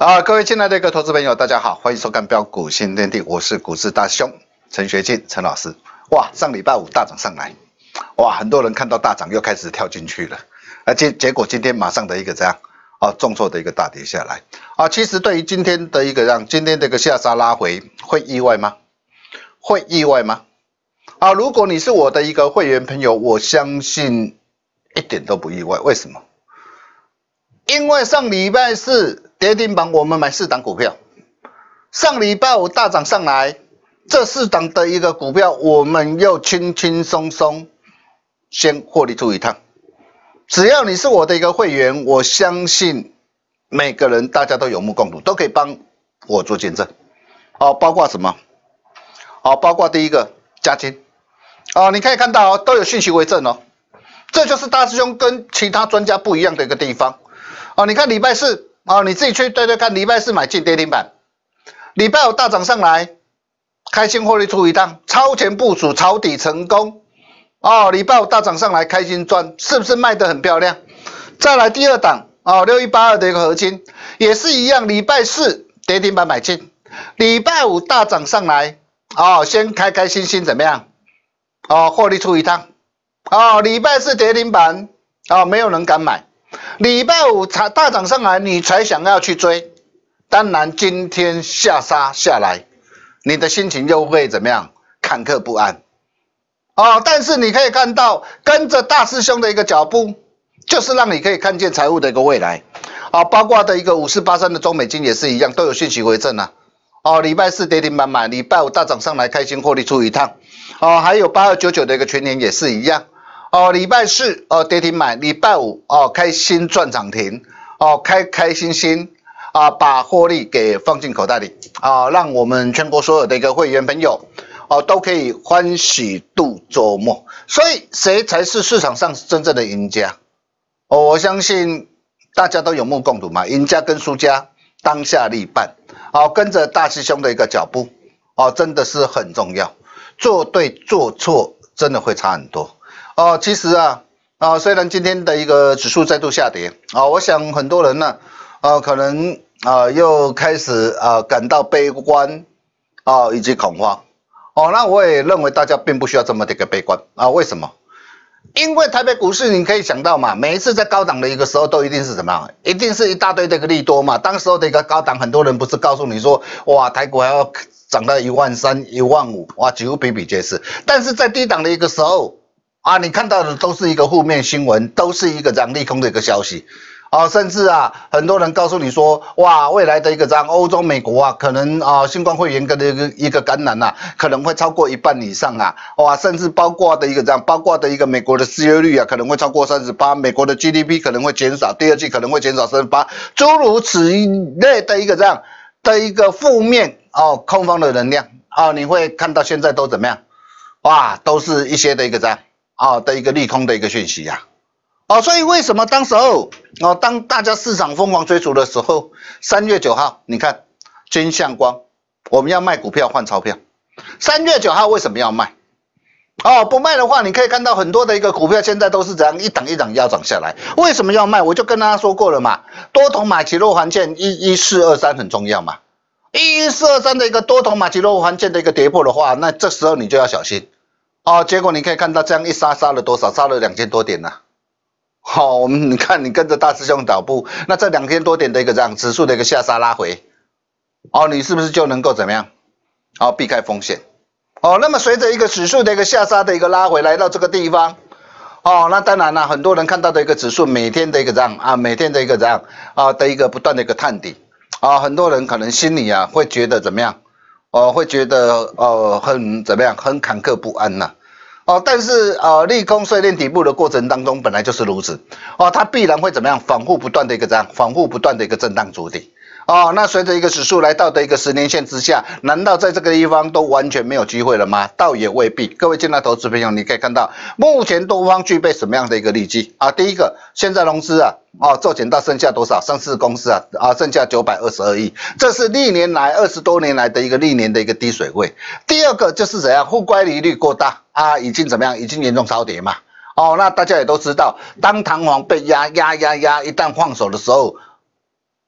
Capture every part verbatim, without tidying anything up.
啊，各位亲爱的一个投资朋友，大家好，欢迎收看标股新天地，我是股市大兄陈学进陈老师。哇，上礼拜五大涨上来，哇，很多人看到大涨又开始跳进去了，而结结果今天马上的一个这样啊重挫的一个大跌下来啊。其实对于今天的一个让今天的一个下杀拉回，会意外吗？会意外吗？啊，如果你是我的一个会员朋友，我相信一点都不意外。为什么？因为上礼拜四跌停板，我们买四档股票，上礼拜五大涨上来，这四档的一个股票，我们又轻轻松松先获利出一趟。只要你是我的一个会员，我相信每个人大家都有目共睹，都可以帮我做见证。哦，包括什么？哦，包括第一个嘉金。哦，你可以看到哦，都有讯息为证哦。这就是大师兄跟其他专家不一样的一个地方。哦，你看礼拜四，哦，你自己去对对看，礼拜四买进跌停板，礼拜五大涨上来，开心获利出一趟，超前部署抄底成功。哦，礼拜五大涨上来，开心赚，是不是卖得很漂亮？再来第二档，哦，六一八二的一个合金，也是一样，礼拜四跌停板买进，礼拜五大涨上来，哦，先开开心心怎么样？哦，获利出一趟。哦，礼拜四跌停板，哦，没有人敢买。礼拜五才大涨上来，你才想要去追，当然今天下杀下来，你的心情又会怎么样？坎坷不安。哦，但是你可以看到，跟着大师兄的一个脚步，就是让你可以看见财务的一个未来。啊、哦，包括的一个五四八三的中美金也是一样，都有讯息为证啊。哦，礼拜四跌停板买，礼拜五大涨上来，开心获利出一趟。哦，还有八二九九的一个全年也是一样。哦，礼拜四哦跌停买，礼拜五哦开心赚涨停，哦开开心心啊，把获利给放进口袋里啊，让我们全国所有的一个会员朋友哦都可以欢喜度周末。所以谁才是市场上真正的赢家？哦，我相信大家都有目共睹嘛，赢家跟输家当下立判。哦，跟着大师兄的一个脚步哦，真的是很重要。做对做错真的会差很多。哦，其实啊，啊，虽然今天的一个指数再度下跌，啊，我想很多人呢，啊，可能啊又开始啊感到悲观，啊，以及恐慌。哦，那我也认为大家并不需要这么的一个悲观啊。为什么？因为台北股市你可以想到嘛，每一次在高档的一个时候，都一定是怎么样？一定是一大堆的一个利多嘛。当时候的一个高档，很多人不是告诉你说，哇，台股还要涨到一万三、一万五，哇，几乎比比皆是。但是在低档的一个时候，啊，你看到的都是一个负面新闻，都是一个这样利空的一个消息，啊，甚至啊，很多人告诉你说，哇，未来的一个这样欧洲、美国啊，可能啊，新冠肺炎的一个一个感染啊，可能会超过一半以上啊，哇，甚至包括的一个这样，包括的一个美国的失业率啊，可能会超过三十八，美国的 G D P 可能会减少，第二季可能会减少三十八，诸如此类的一个这样的一个负面哦，空方的能量啊，你会看到现在都怎么样？哇，都是一些的一个这样。啊、哦、的一个利空的一个讯息呀、啊，哦，所以为什么当时候哦，当大家市场疯狂追逐的时候，三月九号，你看金相光，我们要卖股票换钞票，三月九号为什么要卖？哦，不卖的话，你可以看到很多的一个股票现在都是这样一档一档腰涨下来，为什么要卖？我就跟大家说过了嘛，多头买起落环线一一四二三很重要嘛，一一四二三的一个多头买起落环线的一个跌破的话，那这时候你就要小心。哦，结果你可以看到这样一杀杀了多少？杀了两千多点呐、啊。好、哦，我们你看你跟着大师兄脚步，那这两千多点的一个这样指数的一个下杀拉回，哦，你是不是就能够怎么样？哦，避开风险。哦，那么随着一个指数的一个下杀的一个拉回来到这个地方，哦，那当然了，很多人看到的一个指数每天的一个这样啊，每天的一个这样啊的一个不断的一个探底，啊，很多人可能心里啊会觉得怎么样？哦，会觉得呃很怎么样，很坎坷不安呐、啊。哦，但是呃利空碎裂底部的过程当中本来就是如此。哦，它必然会怎么样，反复不断的一个这样，反复不断的一个震荡筑底。哦，那随着一个指数来到的一个十年线之下，难道在这个地方都完全没有机会了吗？倒也未必。各位进来投资朋友，你可以看到目前多方具备什么样的一个利基啊？第一个，现在融资啊，哦做减到剩下多少？上市公司啊啊剩下九百二十二亿，这是历年来二十多年来的一个历年的一个低水位。第二个就是怎样，互乖离率过大啊，已经怎么样？已经严重超跌嘛。哦，那大家也都知道，当弹簧被压压压压，一旦放手的时候。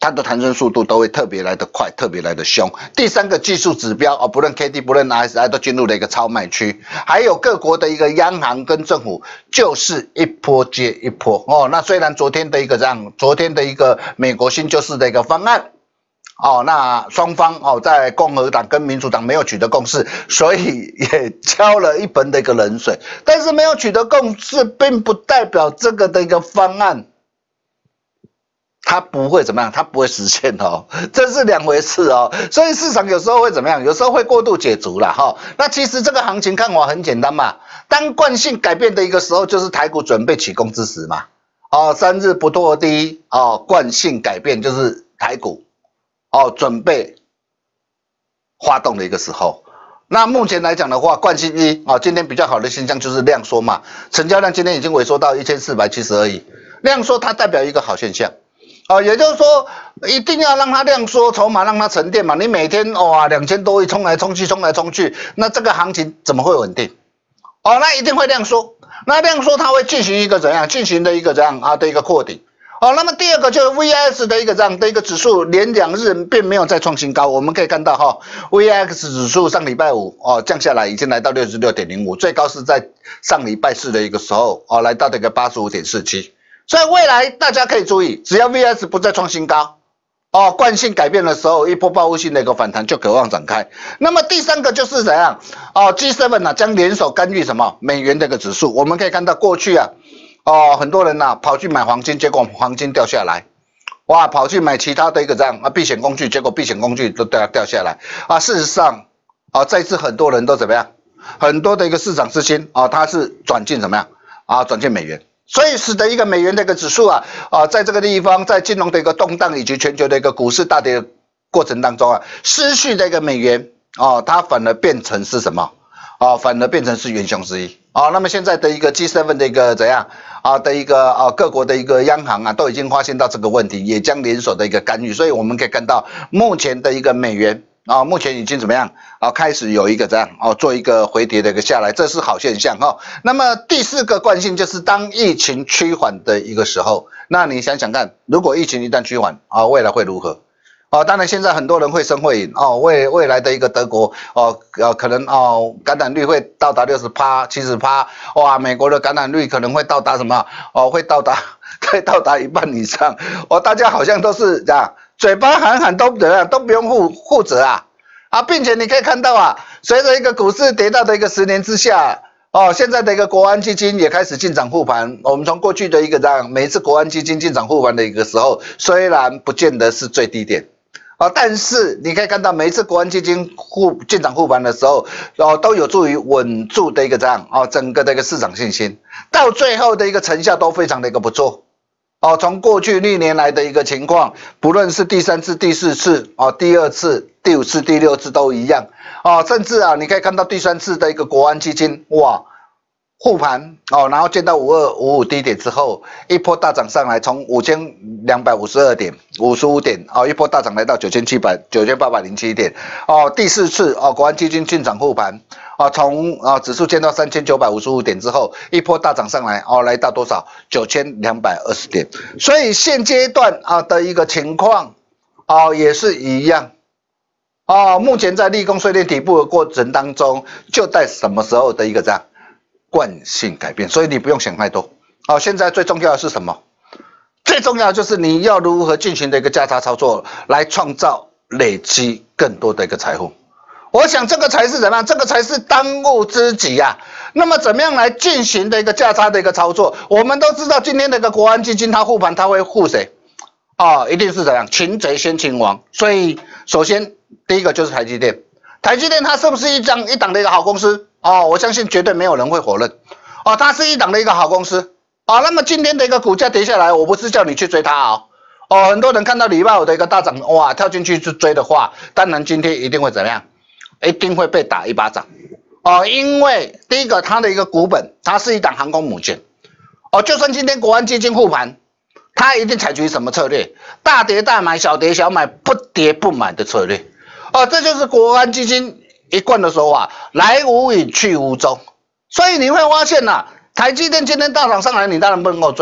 它的弹升速度都会特别来得快，特别来得凶。第三个技术指标哦，不论 K D 不论 R S I 都进入了一个超卖区，还有各国的一个央行跟政府就是一波接一波哦。那虽然昨天的一个这样，昨天的一个美国新救市的一个方案。哦，那双方哦，在共和党跟民主党没有取得共识，所以也浇了一盆的一个冷水。但是没有取得共识，并不代表这个的一个方案，它不会怎么样，它不会实现哦，这是两回事哦。所以市场有时候会怎么样？有时候会过度解读啦哈、哦。那其实这个行情看法很简单嘛，当惯性改变的一个时候，就是台股准备起攻之时嘛。哦，三日不破低哦，惯性改变就是台股。哦，准备发动的一个时候，那目前来讲的话，惯性一哦，今天比较好的现象就是量缩嘛，成交量今天已经萎缩到一千四百七十而已，量缩它代表一个好现象，哦，也就是说一定要让它量缩，筹码让它沉淀嘛，你每天哇两千多亿冲来冲去，冲来冲去，那这个行情怎么会稳定？哦，那一定会量缩，那量缩它会进行一个怎样？进行的一个怎样啊的一个扩底。好，那么第二个就是 V I X 的一个这样的一个指数，连两日并没有再创新高。我们可以看到哈 ，V I X 指数上礼拜五哦降下来，已经来到 六十六点零五， 最高是在上礼拜四的一个时候哦，来到这个 八十五点四七。所以未来大家可以注意，只要 V I X 不再创新高，哦，惯性改变的时候，一波报复性的一个反弹就可望展开。那么第三个就是怎样？哦 ，G 七 啊将联手干预什么美元这个指数？我们可以看到过去啊。哦，很多人呐、啊、跑去买黄金，结果黄金掉下来，哇，跑去买其他的一个这样啊避险工具，结果避险工具都掉掉下来啊。事实上，啊，这次很多人都怎么样？很多的一个市场资金啊，它是转进怎么样啊？转进美元，所以使得一个美元的一个指数啊啊，在这个地方，在金融的一个动荡以及全球的一个股市大跌的过程当中啊，失去的一个美元啊，它反而变成是什么？啊，反而变成是元凶之一啊。那么现在的一个 G 七 的一个怎样啊的一个啊各国的一个央行啊都已经发现到这个问题，也将联手的一个干预，所以我们可以看到目前的一个美元啊，目前已经怎么样啊开始有一个这样啊做一个回跌的一个下来，这是好现象哈、哦。那么第四个惯性就是当疫情趋缓的一个时候，那你想想看，如果疫情一旦趋缓啊，未来会如何？哦，当然，现在很多人会生会饮哦，未未来的一个德国哦，呃，可能哦，感染率会到达六十趴、七十趴，哇，美国的感染率可能会到达什么？哦，会到达，会到达一半以上。哦，大家好像都是这样，嘴巴喊喊都怎样，都不用负负责啊啊，并且你可以看到啊，随着一个股市跌到的一个十年之下。哦，现在的一个国安基金也开始进场护盘。我们从过去的一个这样，每一次国安基金进场护盘的一个时候，虽然不见得是最低点。哦，但是你可以看到，每一次国安基金护进场护盘的时候，哦，都有助于稳住的一个这样哦，整个的一个市场信心，到最后的一个成效都非常的一个不错。哦，从过去历年来的一个情况，不论是第三次、第四次、哦，第二次、第五次、第六次都一样。哦，甚至啊，你可以看到第三次的一个国安基金，哇！护盘哦，然后见到五二五五低点之后，一波大涨上来，从五千两百五十二点、五十五点哦，一波大涨来到九千七百、九千八百零七点哦。第四次哦，国安基金进场护盘哦，从啊、哦、指数见到三千九百五十五点之后，一波大涨上来哦，来到多少？九千两百二十点。所以现阶段啊的一个情况哦，也是一样。哦，目前在利空碎裂底部的过程当中，就在什么时候的一个这样？惯性改变，所以你不用想太多。好、哦，现在最重要的是什么？最重要的就是你要如何进行的一个价差操作，来创造累积更多的一个财富。我想这个才是怎么样？这个才是当务之急啊。那么怎么样来进行的一个价差的一个操作？我们都知道今天的一个国安基金它护盘，它会护谁？哦，一定是怎样？擒贼先擒王。所以首先第一个就是台积电，台积电它是不是一档一档的一个好公司？哦，我相信绝对没有人会否认。哦，它是一档的一个好公司。哦，那么今天的一个股价跌下来，我不是叫你去追它哦。哦，很多人看到礼拜五的一个大涨，哇，跳进去去追的话，当然今天一定会怎么样？一定会被打一巴掌。哦，因为第一个它的一个股本，它是一档航空母舰。哦，就算今天国安基金护盘，它一定采取什么策略？大跌大买，小跌小买，不跌不买的策略。哦，这就是国安基金一贯的手法，来无影去无踪。所以你会发现呐、啊，台积电今天大涨上来，你当然不能够追。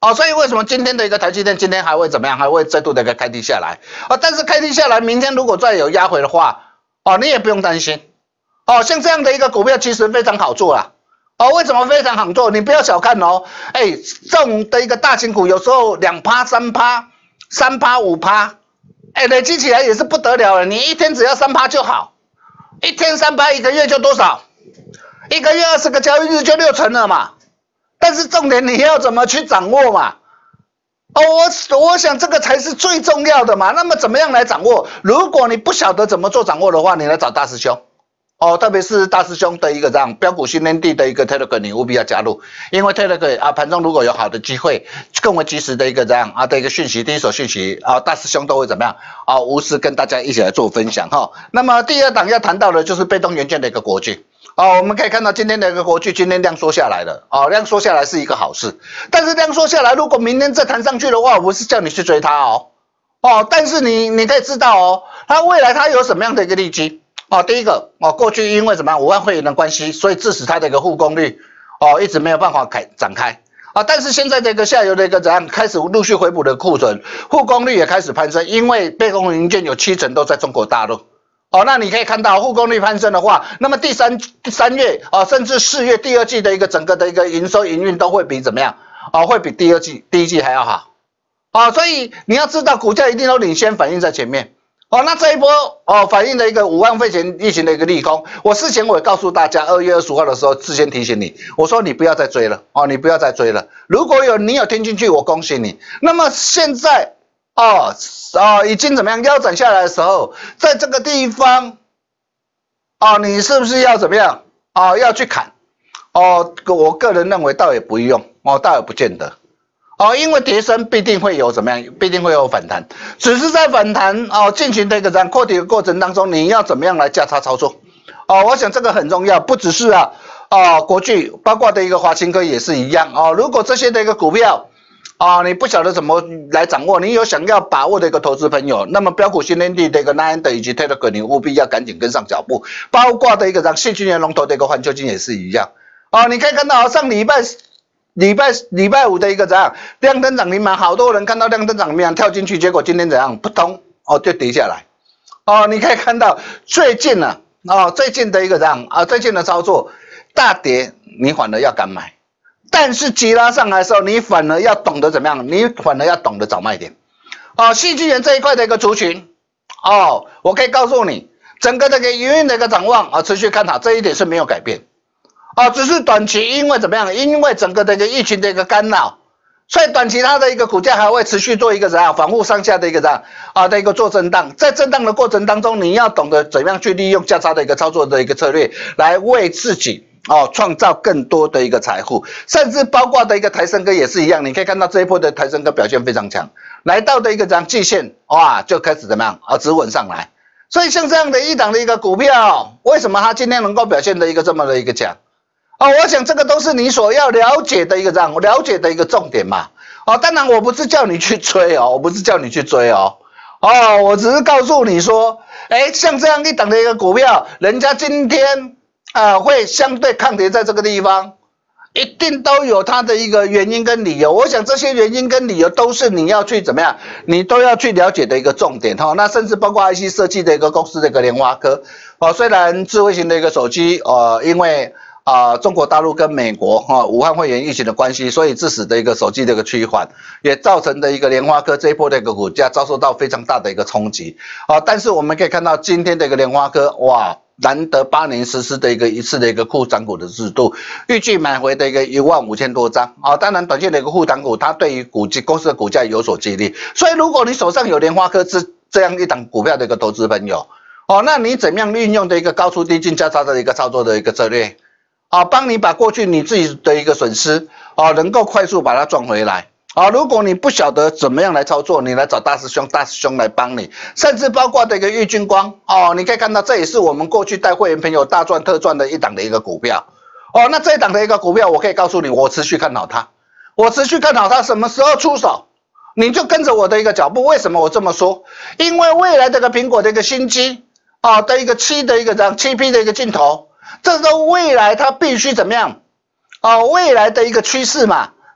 哦，所以为什么今天的一个台积电今天还会怎么样？还会再度的一个开低下来啊？但是开低下来，明天如果再有压回的话，哦，你也不用担心。哦，像这样的一个股票其实非常好做啦。哦，为什么非常好做？你不要小看哦，哎，这种的一个大型股有时候两趴、三趴、三趴、五趴，哎，累积起来也是不得了了。你一天只要三趴就好，一天三趴，一个月就多少？一个月二十个交易日就六成了嘛。但是重点你要怎么去掌握嘛？哦，我我想这个才是最重要的嘛。那么怎么样来掌握？如果你不晓得怎么做掌握的话，你来找大师兄。哦，特别是大师兄的一个这样标股训练地的一个 Telegram， 你务必要加入，因为 Telegram 啊盘中如果有好的机会，更为及时的一个这样啊的一个讯息，第一手讯息啊，大师兄都会怎么样啊，无私跟大家一起来做分享哈。那么第二档要谈到的就是被动元件的一个国巨。哦，我们可以看到今天的一个国巨今天量缩下来了，哦，量缩下来是一个好事，但是量缩下来，如果明天再弹上去的话，我不是叫你去追它哦，哦，但是你你可以知道哦，它未来它有什么样的一个利基哦，第一个哦，过去因为什么五万会员的关系，所以致使它的一个护功率哦一直没有办法开展开啊，但是现在这个下游的一个怎样开始陆续回补的库存，护功率也开始攀升，因为被动元件有七成都在中国大陆。哦，那你可以看到护功率攀升的话，那么第三第三月啊、哦，甚至四月第二季的一个整个的一个营收营运都会比怎么样啊、哦？会比第二季第一季还要好啊、哦，所以你要知道股价一定都领先反映在前面哦。那这一波哦反映的一个五万块钱疫情的一个利空，我事前我也告诉大家，二月二十五号的时候事先提醒你，我说你不要再追了哦，你不要再追了。如果有你有听进去，我恭喜你。那么现在。哦哦，已经怎么样腰斩下来的时候，在这个地方，哦，你是不是要怎么样？哦，要去砍？哦，我个人认为倒也不用，哦，倒也不见得，哦，因为跌升必定会有怎么样？必定会有反弹，只是在反弹哦进行的一个这样扩底的过程当中，你要怎么样来价差操作？哦，我想这个很重要，不只是啊，哦，国巨，包括的一个华新科也是一样哦。如果这些的一个股票，啊，你不晓得怎么来掌握，你有想要把握的一个投资朋友，那么标股新天地的一个 Nine 以及 Telegram， 你务必要赶紧跟上脚步，包括的一个让戏剧年龙头的一个环球金也是一样。哦，你可以看到上礼拜礼拜礼拜五的一个怎样亮灯涨停板，好多人看到亮灯涨停板跳进去，结果今天怎样扑通哦就跌下来。哦，你可以看到最近呢、啊，哦最近的一个怎样啊最近的操作大跌，你反而要敢买。但是急拉上来的时候，你反而要懂得怎么样？你反而要懂得找卖点。哦，戏剧人这一块的一个族群，哦，我可以告诉你，整个这个营运的一个展望啊，持续看好，这一点是没有改变。啊，只是短期因为怎么样？因为整个的一个疫情的一个干扰，所以短期它的一个股价还会持续做一个怎样反复上下的一个这样啊的一个做震荡。在震荡的过程当中，你要懂得怎么样去利用价差的一个操作的一个策略，来为自己。哦，创造更多的一个财富，甚至包括的一个台升科也是一样，你可以看到这一波的台升科表现非常强，来到的一个这样季线，哇，就开始怎么样啊，止稳上来。所以像这样的一档的一个股票，为什么它今天能够表现的一个这么的一个强？哦，我想这个都是你所要了解的一个这样了解的一个重点嘛。哦，当然我不是叫你去追哦，我不是叫你去追哦，哦，我只是告诉你说，哎，像这样一档的一个股票，人家今天。啊、呃，会相对抗跌在这个地方，一定都有它的一个原因跟理由。我想这些原因跟理由都是你要去怎么样，你都要去了解的一个重点哈、哦。那甚至包括 I C 设计的一个公司的一个联发科哦，虽然智慧型的一个手机呃，因为啊、呃、中国大陆跟美国哈、哦、武汉肺炎疫情的关系，所以致使的一个手机的一个趋缓，也造成的一个联发科这一波的一个股价遭受到非常大的一个冲击啊、哦。但是我们可以看到今天的一个联发科哇。难得八年实施的一个一次的一个护涨股的制度，预计买回的一个一万五千多张啊、哦。当然，短线的一个护涨股，它对于股公司的股价有所激励。所以，如果你手上有联发科这这样一档股票的一个投资朋友，哦，那你怎么样运用的一个高出低进价差的一个操作的一个策略，啊、哦，帮你把过去你自己的一个损失，哦，能够快速把它赚回来。啊，如果你不晓得怎么样来操作，你来找大师兄，大师兄来帮你，甚至包括的一个玉晶光哦，你可以看到这也是我们过去带会员朋友大赚特赚的一档的一个股票哦。那这一档的一个股票，我可以告诉你，我持续看好它，我持续看好它，什么时候出手，你就跟着我的一个脚步。为什么我这么说？因为未来这个苹果的一个新机啊的一个七的一个这样七 P 的一个镜头，这是未来它必须怎么样？哦，未来的一个趋势嘛。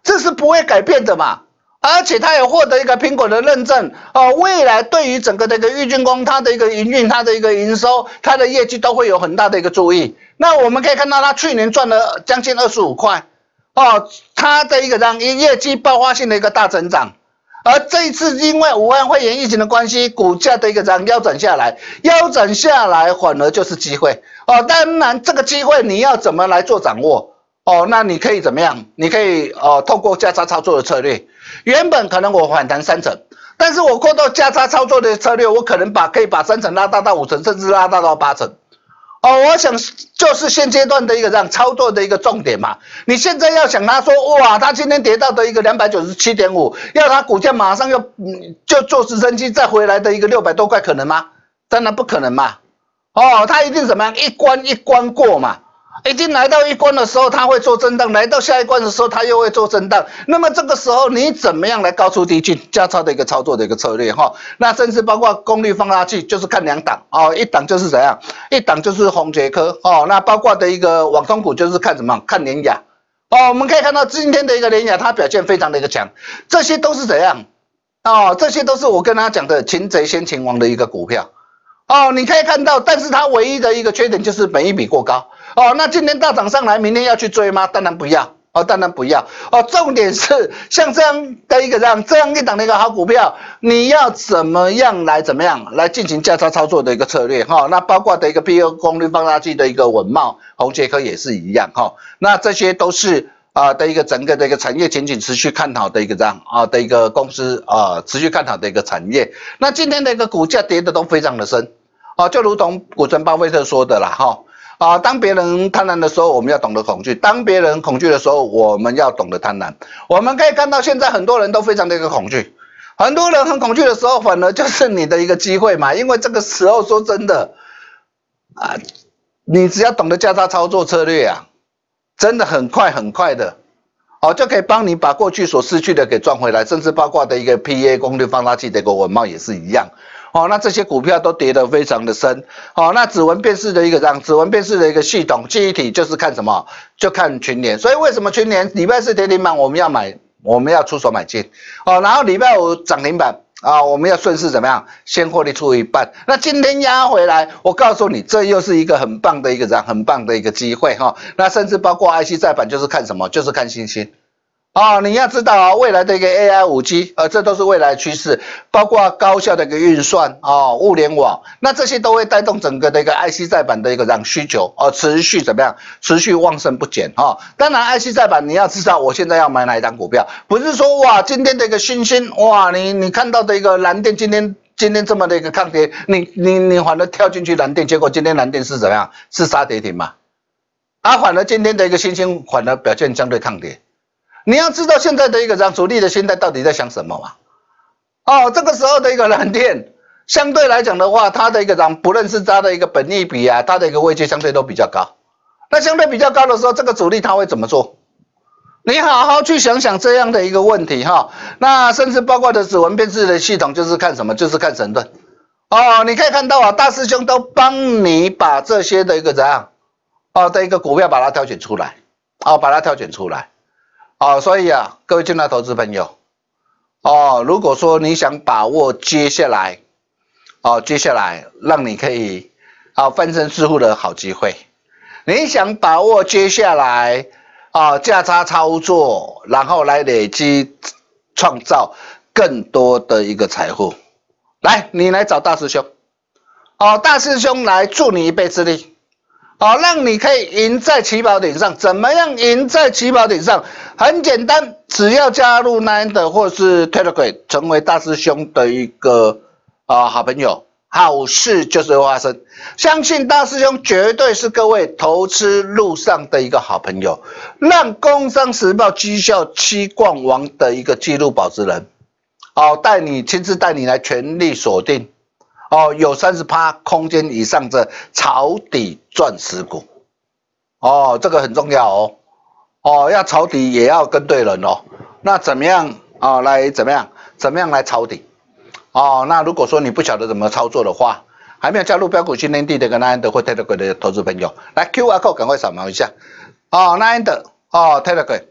这是不会改变的嘛。而且它也获得一个苹果的认证哦，未来对于整个的一个玉晶光，它的一个营运、它的一个营收、它的业绩都会有很大的一个注意。那我们可以看到，它去年赚了将近二十五块哦，它的一个让业绩爆发性的一个大增长。而这一次因为武汉肺炎疫情的关系，股价的一个让腰斩下来，腰斩下来反而就是机会哦。当然，这个机会你要怎么来做掌握哦？那你可以怎么样？你可以哦，透过价差操作的策略。原本可能我反弹三成，但是我过到价差操作的策略，我可能把可以把三成拉大到五成，甚至拉大到八成。哦，我想就是现阶段的一个这样操作的一个重点嘛。你现在要想他说哇，他今天跌到的一个两百九十七点五，要他股价马上又嗯就做直升机再回来的一个六百多块，可能吗？当然不可能嘛。哦，他一定怎么样一关一关过嘛。已经来到一关的时候，它会做震荡；来到下一关的时候，它又会做震荡。那么这个时候，你怎么样来高出低进价差的一个操作的一个策略哈？那甚至包括功率放大器，就是看两档哦，一档就是怎样，一档就是宏捷科哦。那包括的一个网通股就是看什么？看联亚哦。我们可以看到今天的一个联亚，它表现非常的一个强，这些都是怎样哦？这些都是我跟大家讲的擒贼先擒王的一个股票哦。你可以看到，但是它唯一的一个缺点就是本益比过高。哦，那今天大涨上来，明天要去追吗？当然不要哦，当然不要哦。重点是像这样的一个这样这样一档的一个好股票，你要怎么样来怎么样来进行价差操作的一个策略哈、哦？那包括的一个 P U 功率放大器的一个稳懋、宏捷科也是一样哈、哦。那这些都是啊、呃、的一个整个的一个产业前景持续看好的一个这样啊、呃、的一个公司啊、呃、持续看好的一个产业。那今天的一个股价跌的都非常的深哦，就如同股神巴菲特说的啦哈。哦啊，当别人贪婪的时候，我们要懂得恐惧；当别人恐惧的时候，我们要懂得贪婪。我们可以看到，现在很多人都非常的一个恐惧，很多人很恐惧的时候，反而就是你的一个机会嘛。因为这个时候说真的，啊，你只要懂得价差操作策略啊，真的很快很快的，哦，就可以帮你把过去所失去的给赚回来，甚至包括的一个 P A 功率放大器的一个稳懋也是一样。哦，那这些股票都跌得非常的深。哦，那指纹辨识的一个这样，指纹辨识的一个系统，记忆体就是看什么？就看群联。所以为什么群联礼拜四跌停板我们要买，我们要出手买进？哦，然后礼拜五涨停板啊，我们要顺势怎么样？先获利出一半。那今天压回来，我告诉你，这又是一个很棒的一个这样，很棒的一个机会哈、哦。那甚至包括 I C 载板，就是看什么？就是看星星。哦，你要知道啊，未来的一个 A I 五 G， 呃，这都是未来趋势，包括高效的一个运算哦，物联网，那这些都会带动整个的一个 I C 载板的一个让需求哦，持续怎么样？持续旺盛不减哈、哦。当然 I C 载板你要知道，我现在要买哪一档股票，不是说哇，今天的一个新兴哇，你你看到的一个蓝电今天今天这么的一个抗跌，你你你反而跳进去蓝电，结果今天蓝电是怎么样？是杀跌停嘛？啊，反而今天的一个新兴反而表现相对抗跌。你要知道现在的一个让主力的心态到底在想什么嘛？哦，这个时候的一个蓝电，相对来讲的话，它的一个让不论是它的一个本益比啊，它的一个位阶相对都比较高。那相对比较高的时候，这个主力他会怎么做？你好好去想想这样的一个问题哈。那甚至包括的指纹辨识的系统，就是看什么？就是看神盾。哦，你可以看到啊，大师兄都帮你把这些的一个怎样哦的一个股票把它挑选出来，哦，把它挑选出来。哦，所以啊，各位进来投资朋友，哦，如果说你想把握接下来，哦，接下来让你可以啊翻身致富的好机会，你想把握接下来啊价差操作，然后来累积创造更多的一个财富，来，你来找大师兄，哦，大师兄来助你一臂之力。好，让你可以赢在起跑点上。怎么样赢在起跑点上？很简单，只要加入 Nine 或是 Telegram， 成为大师兄的一个啊、呃、好朋友，好事就是会发生。相信大师兄绝对是各位投资路上的一个好朋友，让工商时报绩效七冠王的一个纪录保持人，哦，带你亲自带你来全力锁定。哦，有 百分之三十 空间以上的抄底钻石股，哦，这个很重要哦，哦，要抄底也要跟对人哦。那怎么样啊、哦？来怎么样？怎么样来抄底？哦，那如果说你不晓得怎么操作的话，还没有加入标股训练地的跟 Nine 或 Telegram 的投资朋友，来 Q R code 赶快扫描一下。哦 ，Nine 哦 Telegram。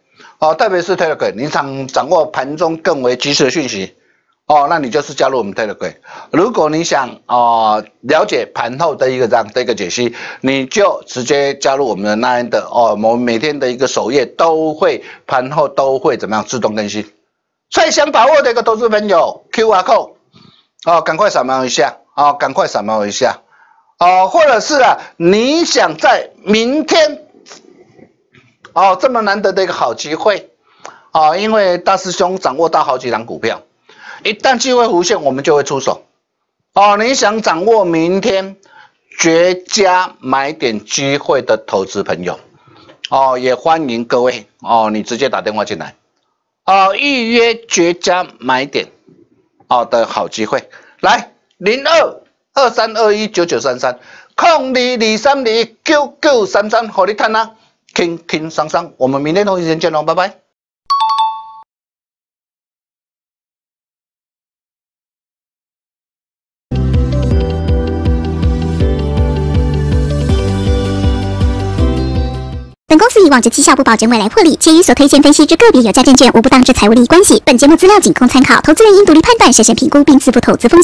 哦，特别是 Telegram， 你想掌握盘中更为及时的讯息，哦，那你就是加入我们 Telegram。如果你想哦了解盘后的一个这样的一个解析，你就直接加入我们的那样的哦，我们每天的一个首页都会盘后都会怎么样自动更新。所以想把握的一个投资朋友 ，Q R code 哦，赶快扫描一下哦，赶快扫描一下哦，或者是啊，你想在明天。哦，这么难得的一个好机会，哦，因为大师兄掌握到好几档股票，一旦机会浮现，我们就会出手。哦，你想掌握明天绝佳买点机会的投资朋友，哦，也欢迎各位哦，你直接打电话进来，哦，预约绝佳买点，哦的好机会，来零二二三二一九九三三空二二三二九九三三，和你谈啊。轻轻松松，我们明天同一时间见喽，拜拜。 本公司以往之绩效不保证未来获利，且与所推荐分析之个别有价证券无不当之财务利益关系。本节目资料仅供参考，投资人应独立判断、审慎评估并自负投资风险。